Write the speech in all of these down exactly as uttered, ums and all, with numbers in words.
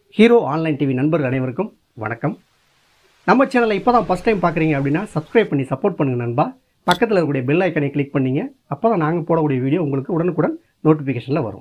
Hero online TV நண்பர்கள் அனைவருக்கும் வணக்கம். நம்ம சேனலை இப்போ தான் ஃபஸ்ட் டைம் பார்க்குறீங்க அப்படின்னா சப்ஸ்கிரைப் பண்ணி சப்போர்ட் பண்ணுங்கள் நண்பா. பக்கத்தில் இருக்கக்கூடிய பெல் ஐக்கனை கிளிக் பண்ணிங்க. அப்போ தான் நாங்கள் போடக்கூடிய வீடியோ உங்களுக்கு உடனுக்குடன் நோட்டிஃபிகேஷனில் வரும்.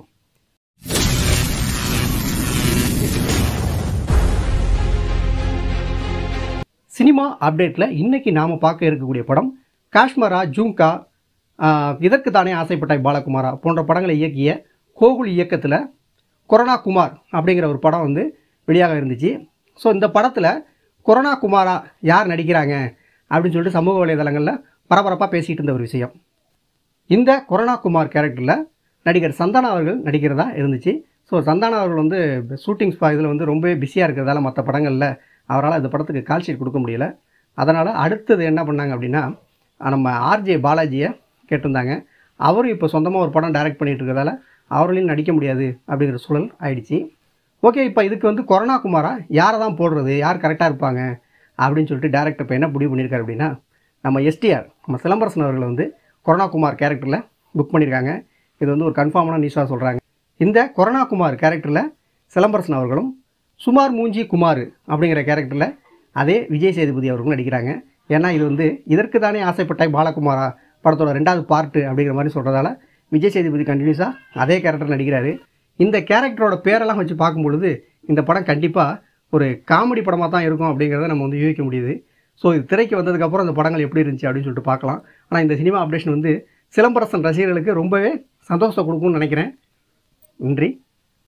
சினிமா அப்டேட்டில் இன்றைக்கி நாம் பார்க்க இருக்கக்கூடிய படம் காஷ்மரா, ஜூம்கா, இதற்கு தானே ஆசைப்பட்டாய் பாலகுமாரா போன்ற படங்களை இயக்கிய கோகுல் இயக்கத்தில் கொரோனா குமார் அப்படிங்கிற ஒரு படம் வந்து வெளியாக இருந்துச்சு. ஸோ இந்த படத்தில் கொரோனா குமாரா யார் நடிக்கிறாங்க அப்படின்னு சொல்லிட்டு சமூக வலைதளங்களில் பரபரப்பாக பேசிகிட்டு இருந்த ஒரு விஷயம். இந்த கொரோனா குமார் கேரக்டரில் நடிகர் சந்தானா அவர்கள் நடிக்கிறதா இருந்துச்சு. ஸோ சந்தானா அவர்கள் வந்து ஷூட்டிங் ஸ்பா இதில் வந்து ரொம்பவே பிஸியாக இருக்கிறதால மற்ற படங்களில் அவரால் இந்த படத்துக்கு கால் ஷீட் கொடுக்க முடியல. அதனால் அடுத்தது என்ன பண்ணாங்க அப்படின்னா நம்ம ஆர்ஜே பாலாஜியை கேட்டிருந்தாங்க. அவரும் இப்போ சொந்தமாக ஒரு படம் டைரக்ட் பண்ணிகிட்டு இருக்கிறதால அவர்களையும் நடிக்க முடியாது அப்படிங்கிற சூழல் ஆயிடுச்சு. ஓகே, இப்போ இதுக்கு வந்து கொரோனா குமாரா யாரை தான் போடுறது, யார் கரெக்டாக இருப்பாங்க அப்படின்னு சொல்லிட்டு டேரக்டர் இப்போ என்ன முடிவு பண்ணியிருக்காரு அப்படின்னா நம்ம எஸ்டிஆர் நம்ம சிலம்பரசன் அவர்களை வந்து கொரோனா குமார் கேரக்டரில் புக் பண்ணியிருக்காங்க. இது வந்து ஒரு கன்ஃபார்மான நியூஸாக சொல்கிறாங்க. இந்த கொரோனா குமார் கேரக்டரில் சிலம்பரசன் அவர்களும் சுமார் மூஞ்சி குமார் அப்படிங்கிற கேரக்டரில் அதே விஜய் சேதுபதி அவர்களும் நடிக்கிறாங்க. ஏன்னா இது வந்து இதற்கு தானே ஆசைப்பட்டாய் பாலகுமாரா படத்தோட ரெண்டாவது பார்ட்டு அப்படிங்கிற மாதிரி சொல்கிறதால விஜய் சேதுபதி கண்டினியூஸாக அதே கேரக்டர் நடிக்கிறாரு. இந்த கேரக்டரோட பேரெல்லாம் வச்சு பார்க்கும்பொழுது இந்த படம் கண்டிப்பாக ஒரு காமெடி படமாக தான் இருக்கும் அப்படிங்கிறத நம்ம வந்து யூகிக்க முடியுது. ஸோ இது திரைக்கு வந்ததுக்கப்புறம் இந்த படங்கள் எப்படி இருந்துச்சு அப்படின்னு சொல்லிட்டு பார்க்கலாம். ஆனால் இந்த சினிமா அப்டேஷன் வந்து சிலம்பரசன் ரசிகர்களுக்கு ரொம்பவே சந்தோஷத்தை கொடுக்கும்னு நினைக்கிறேன். நன்றி.